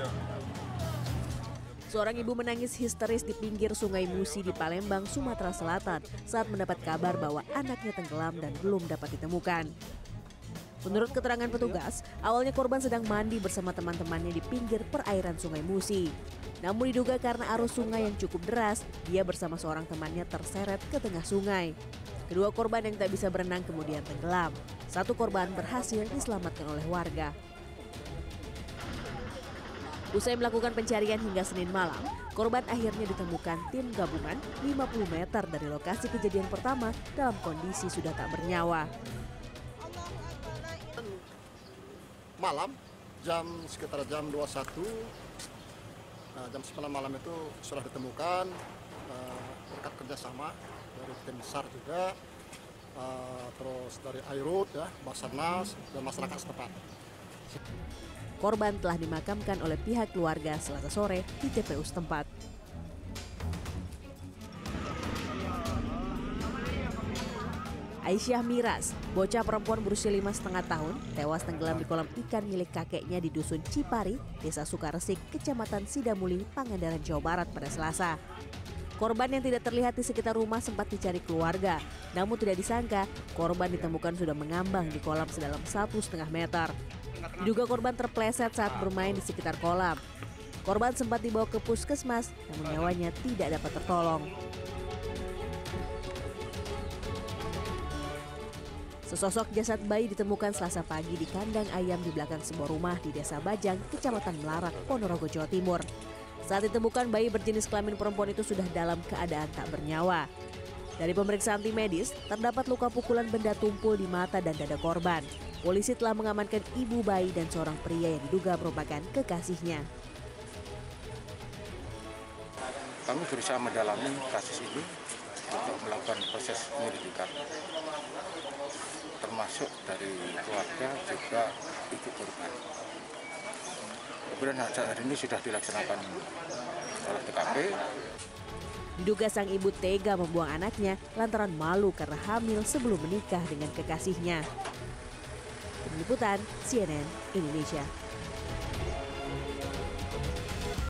Seorang ibu menangis histeris di pinggir Sungai Musi di Palembang, Sumatera Selatan saat mendapat kabar bahwa anaknya tenggelam dan belum dapat ditemukan. Menurut keterangan petugas, awalnya korban sedang mandi bersama teman-temannya di pinggir perairan Sungai Musi. Namun diduga karena arus sungai yang cukup deras, dia bersama seorang temannya terseret ke tengah sungai. Kedua korban yang tak bisa berenang kemudian tenggelam. Satu korban berhasil diselamatkan oleh warga. Usai melakukan pencarian hingga Senin malam, korban akhirnya ditemukan tim gabungan 50 meter dari lokasi kejadian pertama dalam kondisi sudah tak bernyawa. Malam, sekitar jam 21, jam 9 malam itu sudah ditemukan berkat kerjasama dari tim SAR juga, terus dari Airut, ya, Basarnas, dan masyarakat setempat. Korban telah dimakamkan oleh pihak keluarga Selasa sore di TPU setempat. Aisyah Miras, bocah perempuan berusia 5,5 tahun, tewas tenggelam di kolam ikan milik kakeknya di Dusun Cipari, Desa Sukaresik, Kecamatan Sidamuli, Pangandaran, Jawa Barat pada Selasa. Korban yang tidak terlihat di sekitar rumah sempat dicari keluarga, namun tidak disangka korban ditemukan sudah mengambang di kolam sedalam 1,5 meter. Diduga korban terpleset saat bermain di sekitar kolam. Korban sempat dibawa ke puskesmas, namun nyawanya tidak dapat tertolong. Sesosok jasad bayi ditemukan Selasa pagi di kandang ayam di belakang sebuah rumah di Desa Bajang, Kecamatan Melarak, Ponorogo, Jawa Timur. Saat ditemukan, bayi berjenis kelamin perempuan itu sudah dalam keadaan tak bernyawa. Dari pemeriksaan tim medis, terdapat luka pukulan benda tumpul di mata dan dada korban. Polisi telah mengamankan ibu bayi dan seorang pria yang diduga merupakan kekasihnya. Kami berusaha mendalami kasus ini untuk melakukan proses penyelidikan, termasuk dari keluarga juga ibu korban. Kemudian saat ini sudah dilaksanakan oleh TKP. Diduga sang ibu tega membuang anaknya lantaran malu karena hamil sebelum menikah dengan kekasihnya. Tim Liputan CNN Indonesia.